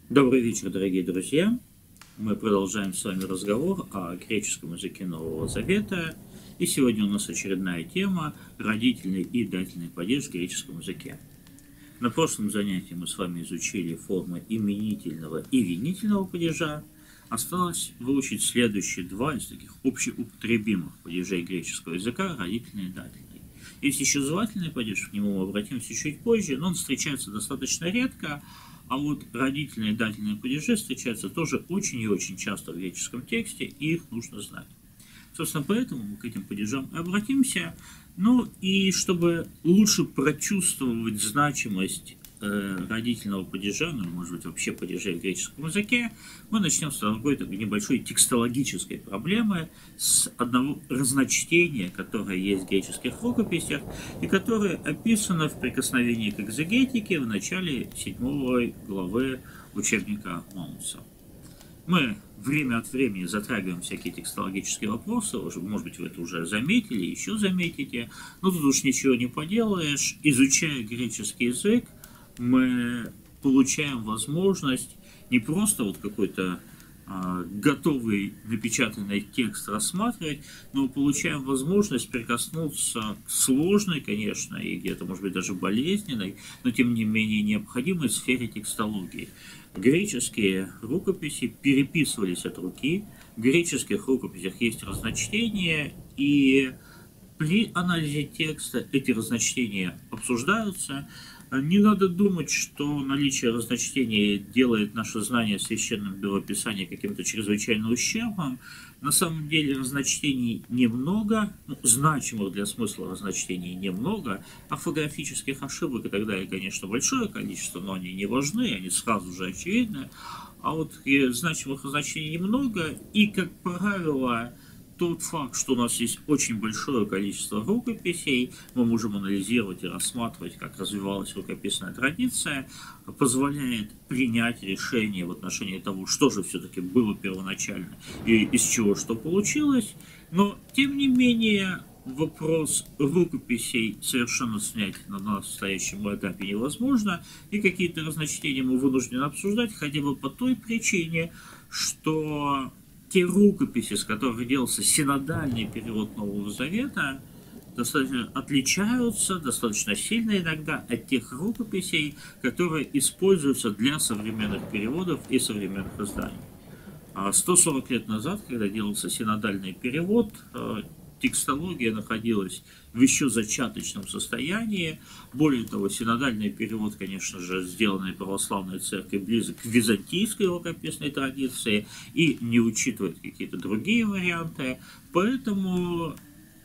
Добрый вечер, дорогие друзья! Мы продолжаем с вами разговор о греческом языке Нового Завета. И сегодня у нас очередная тема – родительный и дательный падеж в греческом языке. На прошлом занятии мы с вами изучили формы именительного и винительного падежа. Осталось выучить следующие два из таких общеупотребимых падежей греческого языка – родительный и дательный. Есть еще звательный падеж, к нему мы обратимся чуть позже, но он встречается достаточно редко. А вот родительные и дательные падежи встречаются тоже очень и очень часто в греческом тексте, и их нужно знать. Собственно, поэтому мы к этим падежам и обратимся. Ну и чтобы лучше прочувствовать значимость родительного падежа, ну, может быть, вообще падежей в греческом языке, мы начнем с какой-то небольшой текстологической проблемы, с одного разночтения, которое есть в греческих рукописях, и которое описано в прикосновении к экзегетике в начале 7 главы учебника Маунса. Мы время от времени затрагиваем всякие текстологические вопросы, может быть, вы это уже заметили, еще заметите, но тут уж ничего не поделаешь. Изучая греческий язык, мы получаем возможность не просто вот какой-то готовый напечатанный текст рассматривать, но получаем возможность прикоснуться к сложной, конечно, и где-то, может быть, даже болезненной, но тем не менее необходимой сфере текстологии. Греческие рукописи переписывались от руки, в греческих рукописях есть разночтения, и при анализе текста эти разночтения обсуждаются. Не надо думать, что наличие разночтений делает наше знание священного белописания каким-то чрезвычайно ущербным. На самом деле разночтений немного, значимых для смысла разночтений немного, орфографических ошибок и так далее, конечно, большое количество, но они не важны, они сразу же очевидны. А вот значимых разночтений немного, и, как правило, тот факт, что у нас есть очень большое количество рукописей, мы можем анализировать и рассматривать, как развивалась рукописная традиция, позволяет принять решение в отношении того, что же все-таки было первоначально и из чего что получилось. Но, тем не менее, вопрос рукописей совершенно снять на настоящем этапе невозможно, и какие-то разночтения мы вынуждены обсуждать хотя бы по той причине, что те рукописи, с которых делался синодальный перевод Нового Завета, достаточно отличаются, достаточно сильно иногда, от тех рукописей, которые используются для современных переводов и современных изданий. 140 лет назад, когда делался синодальный перевод, текстология находилась в еще зачаточном состоянии. Более того, синодальный перевод, конечно же, сделанный православной церковью, близок к византийской рукописной традиции и не учитывает какие-то другие варианты. Поэтому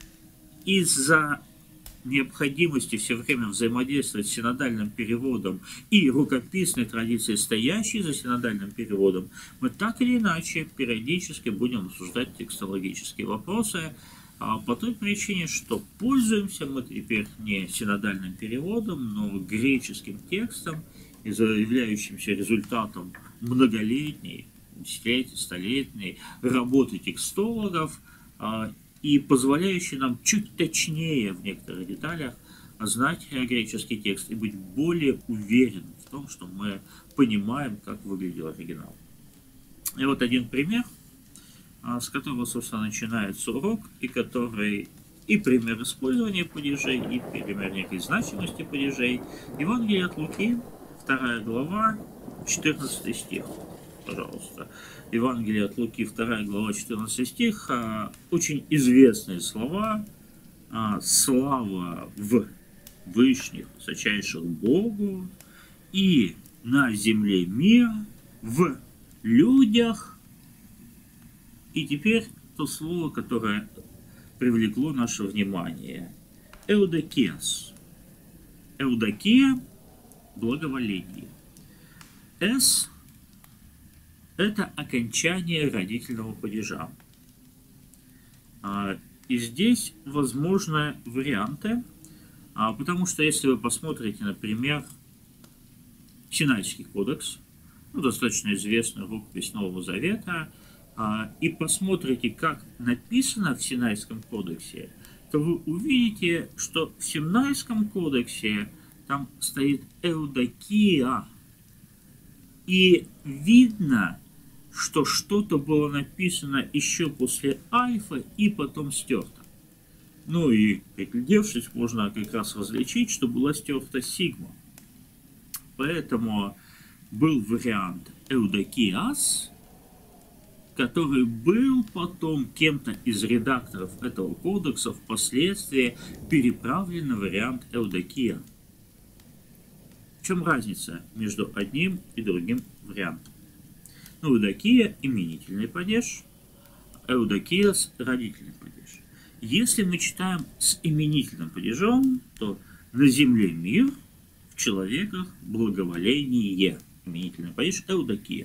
из-за необходимости все время взаимодействовать с синодальным переводом и рукописной традицией, стоящей за синодальным переводом, мы так или иначе периодически будем обсуждать текстологические вопросы, по той причине, что пользуемся мы теперь не синодальным переводом, но греческим текстом, являющимся результатом многолетней, десятилетней, столетней работы текстологов, и позволяющий нам чуть точнее в некоторых деталях знать греческий текст и быть более уверенным в том, что мы понимаем, как выглядел оригинал. И вот один пример, с которого, собственно, начинается урок, и который и пример использования падежей, и пример некой значимости падежей. Евангелие от Луки, 2 глава, 14 стих. Пожалуйста. Евангелие от Луки, 2 глава, 14 стих. Очень известные слова. Слава в вышних, высочайших Богу, и на земле мир, в людях. И теперь то слово, которое привлекло наше внимание. Эудокиас. Эудокия – благоволение. С – это окончание родительного падежа. И здесь возможны варианты, потому что если вы посмотрите, например, Синайский кодекс, достаточно известная рукопись Нового Завета, и посмотрите, как написано в Синайском кодексе, то вы увидите, что в Синайском кодексе там стоит Эудокия, И видно, что что-то было написано еще после альфа и потом стерто. Ну и, приглядевшись, можно как раз различить, что была стерта сигма. Поэтому был вариант Эудокиас, который был потом кем-то из редакторов этого кодекса впоследствии переправлен на вариант Эудокия. В чем разница между одним и другим вариантом? Ну, Эудокия – именительный падеж, Эудокиас – родительный падеж. Если мы читаем с именительным падежом, то на земле мир, в человеках благоволение. Именительный падеж Эудокия.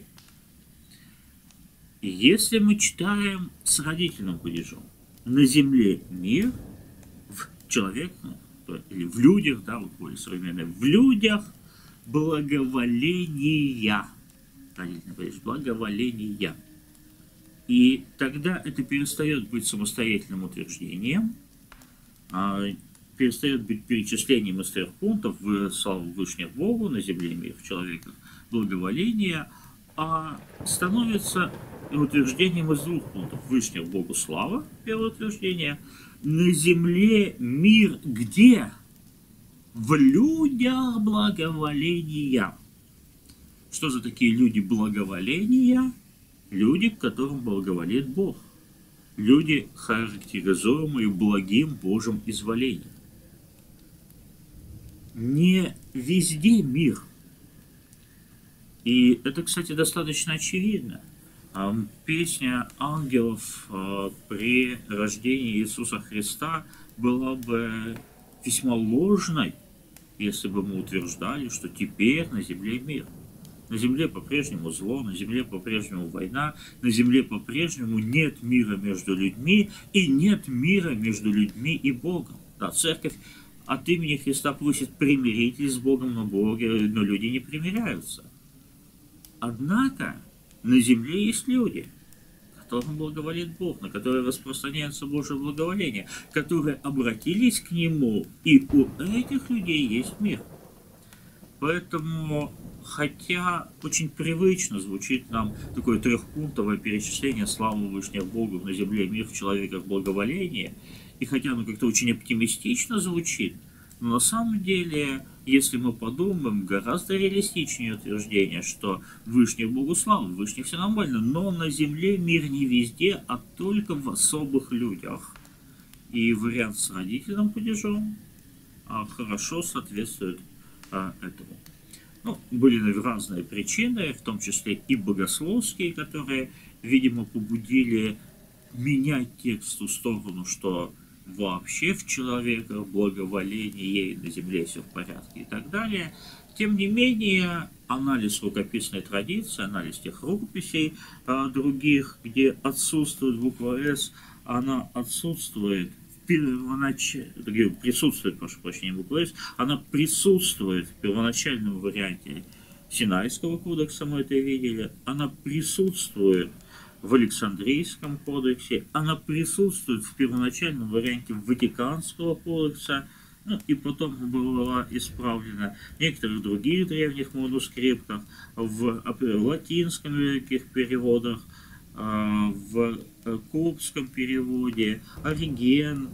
Если мы читаем с родительным падежом, на земле мир, в человеках, или в людях, да, вот более современное, в людях благоволения. Родительный падеж благоволения. И тогда это перестает быть самостоятельным утверждением, перестает быть перечислением из 3 пунктов в славу Вышних Богу, на земле мир, в человеках благоволения, а становится утверждением из 2 пунктов. Вышних Богу слава, первое утверждение, на земле мир где? В людях благоволения. Что за такие люди благоволения? Люди, к которым благоволит Бог. Люди, характеризуемые благим Божьим изволением. Не везде мир. И это, кстати, достаточно очевидно. Песня ангелов при рождении Иисуса Христа была бы весьма ложной, если бы мы утверждали, что теперь на земле мир. На земле по-прежнему зло, на земле по-прежнему война, на земле по-прежнему нет мира между людьми и нет мира между людьми и Богом. Да, церковь от имени Христа просит: примиритесь с Богом, но люди не примиряются. Однако на земле есть люди, которым благоволит Бог, на которые распространяется Божье благоволение, которые обратились к Нему, и у этих людей есть мир. Поэтому, хотя очень привычно звучит нам такое 3-пунктовое перечисление славы Вышних Богу, на земле мир, в человеках благоволение, и хотя оно как-то очень оптимистично звучит, но на самом деле, если мы подумаем, гораздо реалистичнее утверждение, что Вышних Богу слава, Вышних все нормально, но на земле мир не везде, а только в особых людях. И вариант с родительным падежом хорошо соответствует этому. Ну, были разные причины, в том числе и богословские, которые, видимо, побудили менять текст в ту сторону, что вообще в человеках благоволение, на земле все в порядке и так далее. Тем не менее, анализ рукописной традиции, анализ тех рукописей других, где отсутствует буква «С», она отсутствует присутствует, прошу прощения, буква «С», она присутствует в первоначальном варианте Синайского кодекса, мы это видели, она присутствует в Александрийском кодексе, она присутствует в первоначальном варианте Ватиканского кодекса, ну и потом была исправлена в некоторых других древних манускриптах, в латинском языке переводах, в копском переводе, Ориген,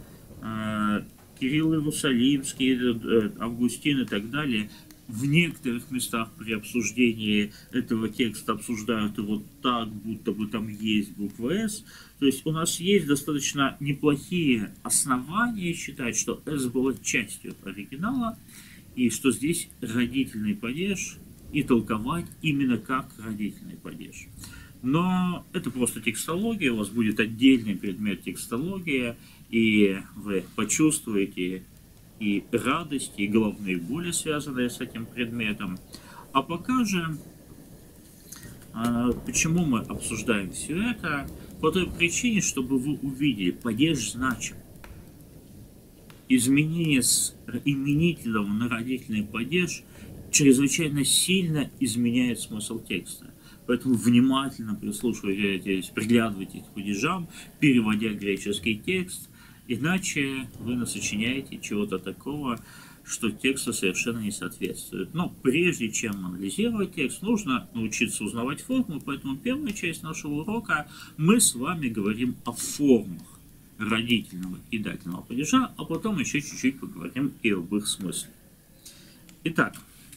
Кирилл Иерусалимский, Августин и так далее. В некоторых местах при обсуждении этого текста обсуждают его так, будто бы там есть буква «С». То есть у нас есть достаточно неплохие основания считать, что «С» была частью оригинала, и что здесь родительный падеж, и толковать именно как родительный падеж. Но это просто текстология, у вас будет отдельный предмет текстология, и вы почувствуете и радость, и головные боли, связанные с этим предметом. А пока же, почему мы обсуждаем все это? По той причине, чтобы вы увидели, падеж значим. Изменение с именительного на родительный падеж чрезвычайно сильно изменяет смысл текста. Поэтому внимательно прислушивайтесь, приглядывайтесь к падежам, переводя греческий текст, иначе вы насочиняете чего-то такого, что тексту совершенно не соответствует. Но прежде чем анализировать текст, нужно научиться узнавать формы, поэтому первая часть нашего урока мы с вами говорим о формах родительного и дательного падежа, а потом еще чуть-чуть поговорим и об их смысле. Итак,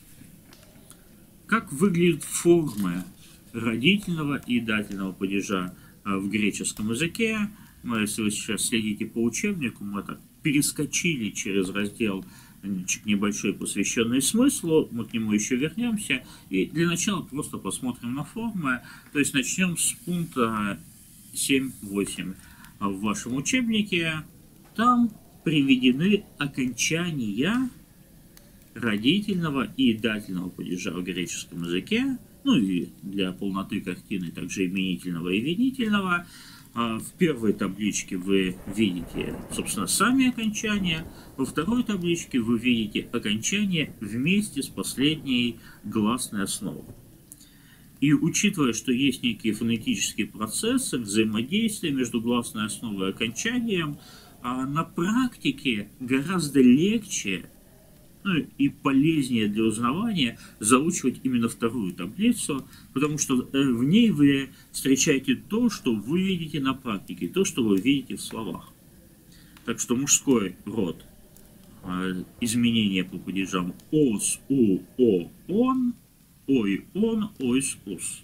как выглядят формы родительного и дательного падежа в греческом языке? Если вы сейчас следите по учебнику, мы так перескочили через раздел небольшой, посвященный смыслу, мы к нему еще вернемся. И для начала просто посмотрим на формы. То есть начнем с пункта 7.8 в вашем учебнике. Там приведены окончания родительного и дательного падежа в греческом языке, ну и для полноты картины также именительного и винительного. В первой табличке вы видите, собственно, сами окончания, во второй табличке вы видите окончания вместе с последней гласной основой. И учитывая, что есть некие фонетические процессы, взаимодействия между гласной основой и окончанием, на практике гораздо легче и полезнее для узнавания заучивать именно вторую таблицу, потому что в ней вы встречаете то, что вы видите на практике, то, что вы видите в словах. Так что мужской род, изменения по падежам ос, у, о, он, ой, он, ойс, ус.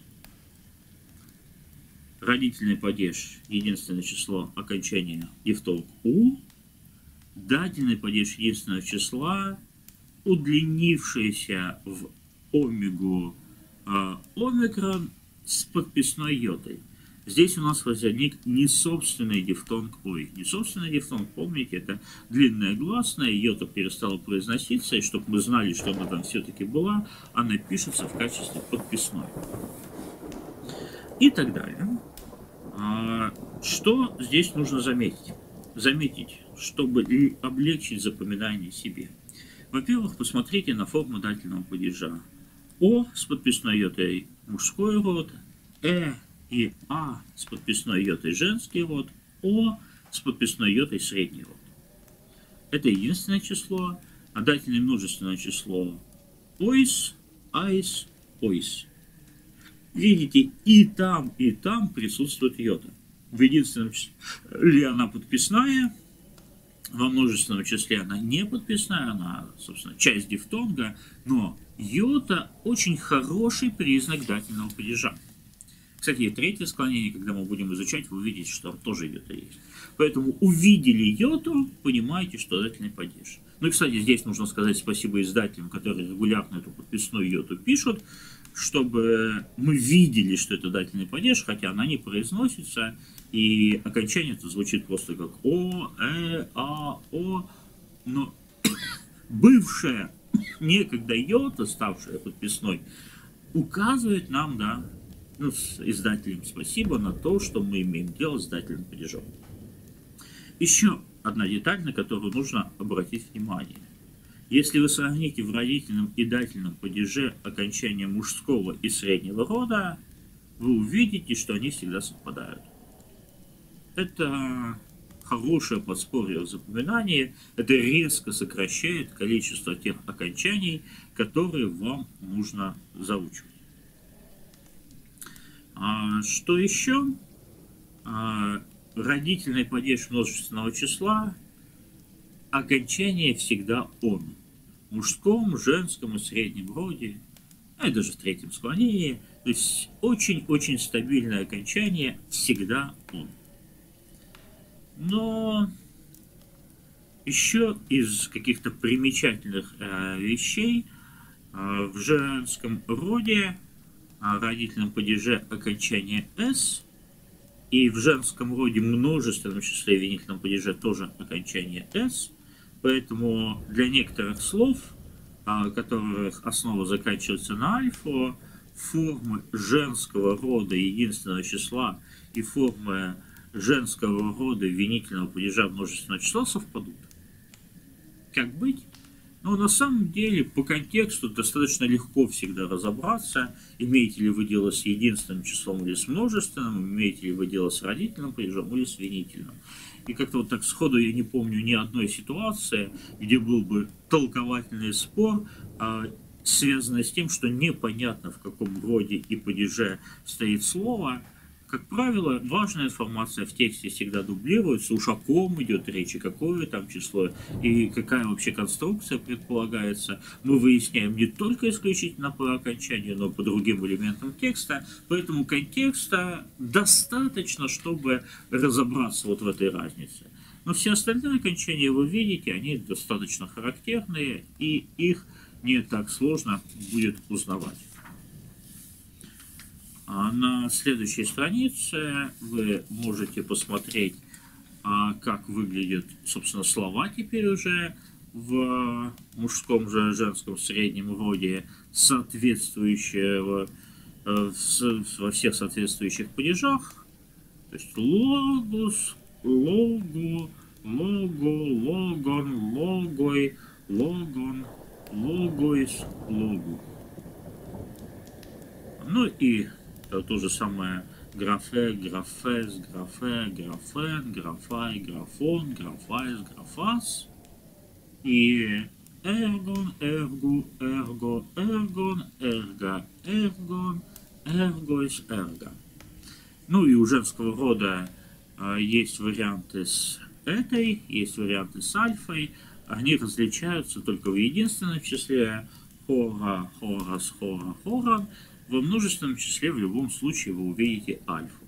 Родительный падеж, единственное число, окончания дифтонг у. Дательный падеж единственного числа, удлинившаяся в омегу омикрон с подписной йотой. Здесь у нас возник несобственный дифтонг ой. Несобственный дифтонг, помните, это длинная гласная, йота перестала произноситься, и чтобы мы знали, что она там все-таки была, она пишется в качестве подписной. И так далее. Что здесь нужно заметить? Заметить, чтобы облегчить запоминание себе. Во-первых, посмотрите на форму дательного падежа. О с подписной йотой мужской род, и А с подписной йотой женский род, О с подписной йотой средний род. Это единственное число, а дательное множественное число ойс, айс, ойс. Видите, и там присутствует йота. В единственном числе она подписная, во множественном числе она не подписная, она, собственно, часть дифтонга, но йота очень хороший признак дательного падежа. Кстати, третье склонение, когда мы будем изучать, вы увидите, что там тоже йота есть. Поэтому увидели йоту, понимаете, что дательный падеж. Ну и, кстати, здесь нужно сказать спасибо издателям, которые регулярно эту подписную йоту пишут, чтобы мы видели, что это дательный падеж, хотя она не произносится, и окончание это звучит просто как О, А, О, но бывшая некогда йота, ставшая подписной, указывает нам, да, с издателем спасибо на то, что мы имеем дело с дательным падежом. Еще одна деталь, на которую нужно обратить внимание. Если вы сравните в родительном и дательном падеже окончания мужского и среднего рода, вы увидите, что они всегда совпадают. Это хорошее подспорье в запоминании, это резко сокращает количество тех окончаний, которые вам нужно заучивать. Что еще? Родительный падеж множественного числа, окончание всегда он. В мужском, женском и среднем роде, и даже в третьем склонении, то есть очень-очень стабильное окончание всегда он. Но еще из каких-то примечательных вещей в женском роде, родительном падеже окончание «с», и в женском роде множественном числе винительном падеже тоже окончание «с», поэтому для некоторых слов, которых основа заканчивается на альфа, формы женского рода единственного числа и формы женского рода винительного падежа множественного числа совпадут. Как быть? Но на самом деле по контексту достаточно легко всегда разобраться, имеете ли вы дело с единственным числом или с множественным, имеете ли вы дело с родительным падежом или с винительным. И как-то вот так сходу я не помню ни одной ситуации, где был бы толковательный спор, связанный с тем, что непонятно, в каком роде и падеже стоит слово. Как правило, важная информация в тексте всегда дублируется, уж о ком идет речь, и какое там число, и какая вообще конструкция предполагается. Мы выясняем не только исключительно по окончанию, но и по другим элементам текста, поэтому контекста достаточно, чтобы разобраться вот в этой разнице. Но все остальные окончания вы видите, они достаточно характерные, и их не так сложно будет узнавать. На следующей странице вы можете посмотреть, как выглядят, собственно, слова теперь уже в мужском же женском среднем роде, соответствующие во всех соответствующих падежах. То есть логос, логу, лого, логон, логой, логон, логойс, логу. Ну и то же самое графе, графес, графе, графен, графай, графон, графайс, графас. И эргон, эргу, эрго, эргон, эрга, эргон, эргойс, эрга. Ну и у женского рода есть варианты с этой, есть варианты с альфой. Они различаются только в единственном числе хора, хорас, хора, хоран. Во множественном числе в любом случае вы увидите альфу.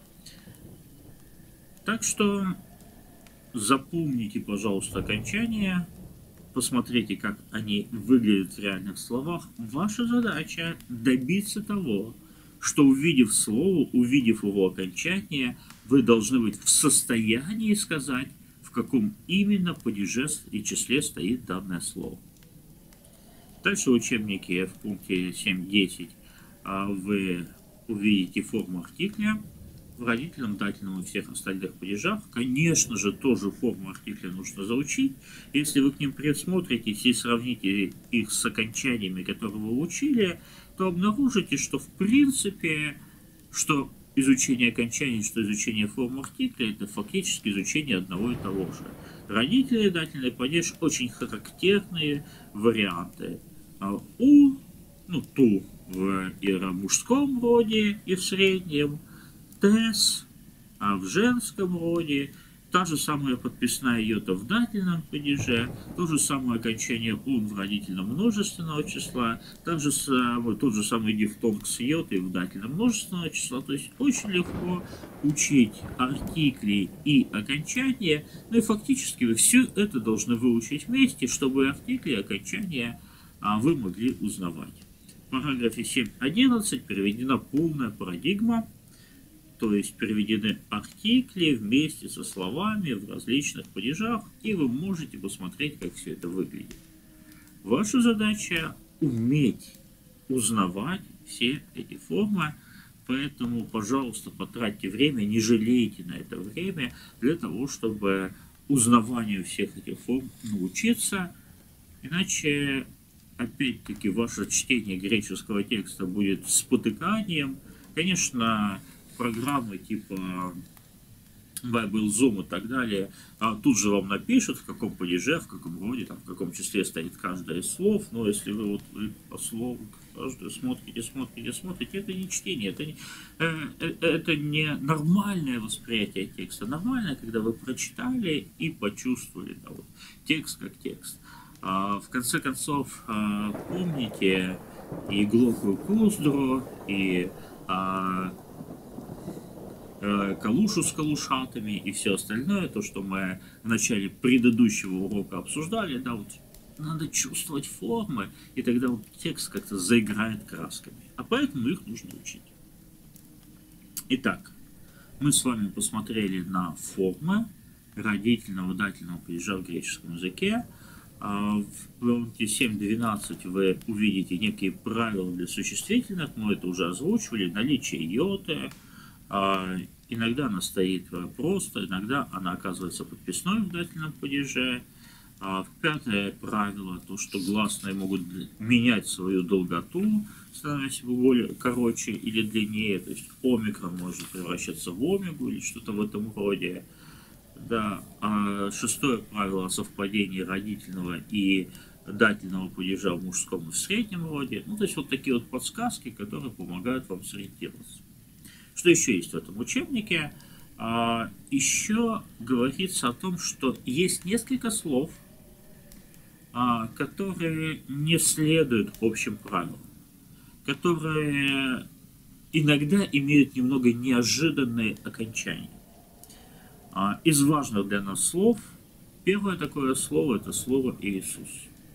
Так что запомните, пожалуйста, окончания, посмотрите, как они выглядят в реальных словах. Ваша задача добиться того, что, увидев слово, увидев его окончание, вы должны быть в состоянии сказать, в каком именно падеже и числе стоит данное слово. Дальше в учебнике в пункте 7.10 вы увидите форму артикля в родительном, дательном и всех остальных падежах. Конечно же, тоже форму артикля нужно заучить. Если вы к ним присмотритесь и сравните их с окончаниями, которые вы учили, то обнаружите, что в принципе, что изучение окончаний, что изучение форм артикля, это фактически изучение одного и того же. Родительный и дательный падеж очень характерные варианты. Ту в мужском роде и в среднем, тес в женском роде, та же самая подписная йота в дательном падеже, то же самое окончание ун в родительном множественного числа, тот же самый дифтонг с йотой в дательном множественного числа. То есть очень легко учить артикли и окончания, ну и фактически вы все это должны выучить вместе, чтобы артикли и окончания вы могли узнавать. В параграфе 7.11 переведена полная парадигма, то есть переведены артикли вместе со словами в различных падежах, и вы можете посмотреть, как все это выглядит. Ваша задача уметь узнавать все эти формы, поэтому, пожалуйста, потратьте время, не жалейте на это время для того, чтобы узнаванию всех этих форм научиться, иначе опять-таки ваше чтение греческого текста будет спотыканием. Конечно, программы типа Bible Zoom и так далее тут же вам напишут, в каком падеже, в каком роде, в каком числе стоит каждое из слов. Но если вы по слову каждую смотрите, это не чтение, это не нормальное восприятие текста. Нормальное, когда вы прочитали и почувствовали текст как текст. В конце концов, помните и глухую куздру, и калушу с калушатами, и все остальное, то, что мы в начале предыдущего урока обсуждали, надо чувствовать формы, и тогда текст как-то заиграет красками. А поэтому их нужно учить. Итак, мы с вами посмотрели на формы родительного дательного падежа в греческом языке. В пункте 7.12 вы увидите некие правила для существительных, мы это уже озвучивали, наличие йоты, иногда она стоит просто, иногда она оказывается подписной в дательном падеже. Пятое правило, то, что гласные могут менять свою долготу, становясь более короче или длиннее, то есть омикрон может превращаться в омегу или что-то в этом роде. Да, а шестое правило о совпадении родительного и дательного падежа в мужском и в среднем роде. Ну, то есть вот такие вот подсказки, которые помогают вам сориентироваться. Что еще есть в этом учебнике? Еще говорится о том, что есть несколько слов, которые не следуют общим правилам, которые иногда имеют немного неожиданные окончания. Из важных для нас слов, первое такое слово – это слово «Иисус».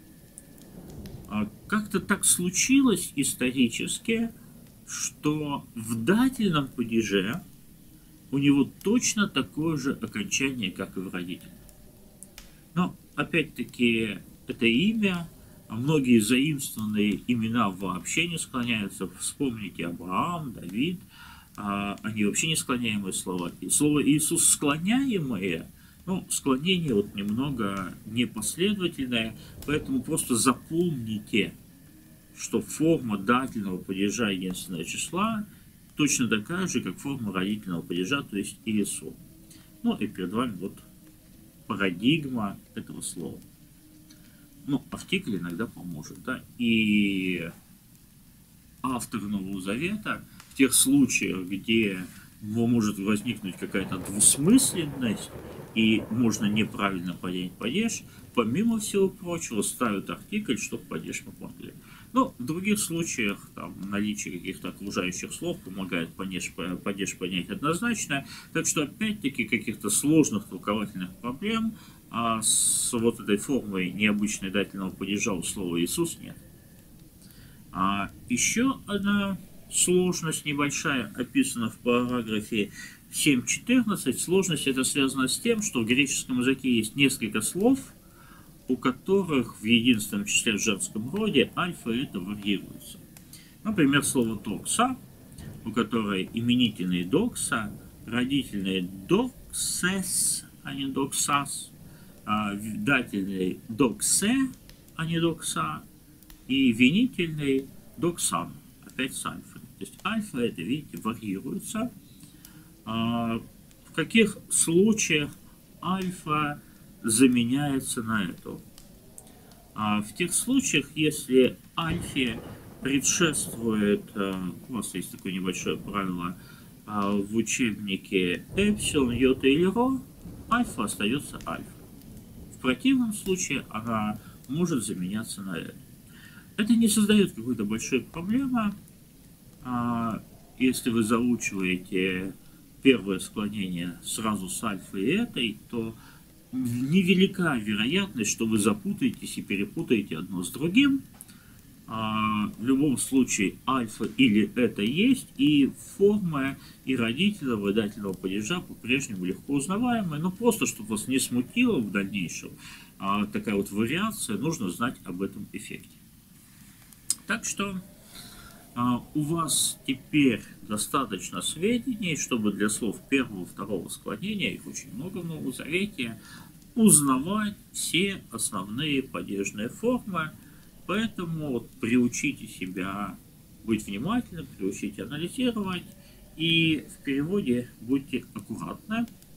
Как-то так случилось исторически, что в дательном падеже у него точно такое же окончание, как и в родительном. Но, опять-таки, это имя, многие заимствованные имена вообще не склоняются. Вспомните Авраам, Давид, они вообще не склоняемые слова. И слово Иисус склоняемое, ну, склонение вот немного непоследовательное, поэтому просто запомните, что форма дательного падежа единственного числа точно такая же, как форма родительного падежа, то есть Иисус. Ну и перед вами вот парадигма этого слова. Ну, артикль иногда поможет, да, и автор Нового Завета в тех случаях, где может возникнуть какая-то двусмысленность и можно неправильно понять падеж, помимо всего прочего ставят артикль, чтобы падеж мы поняли. Но в других случаях там, наличие каких-то окружающих слов помогает падеж понять однозначно. Так что опять-таки каких-то сложных толковательных проблем с вот этой формой необычной дательного падежа у слова Иисус нет. Еще одна сложность небольшая описана в параграфе 7.14. Сложность это связана с тем, что в греческом языке есть несколько слов, у которых в единственном числе в женском роде альфа и это варьируется. Например, слово «докса», у которой именительный «докса», родительный «доксес», а не «доксас», дательный «доксе», а не «докса», и винительный «доксан», опять с альфой. То есть альфа, это, видите, варьируется. В каких случаях альфа заменяется на эту? В тех случаях, если альфе предшествует, у вас есть такое небольшое правило в учебнике эпсилон, йота или ро, альфа остается альфа. В противном случае она может заменяться на это. Это не создает какой-то большой проблемы. Если вы заучиваете первое склонение сразу с альфой и этой, то невелика вероятность, что вы запутаетесь и перепутаете одно с другим. В любом случае альфа или это есть, и форма и родительного, и дательного падежа по-прежнему легко узнаваемая, но просто, чтобы вас не смутило в дальнейшем, такая вот вариация, нужно знать об этом эффекте. Так что у вас теперь достаточно сведений, чтобы для слов первого, второго склонения, их очень много в Новом Завете, узнавать все основные падежные формы. Поэтому вот приучите себя быть внимательным, приучите анализировать, и в переводе будьте аккуратны.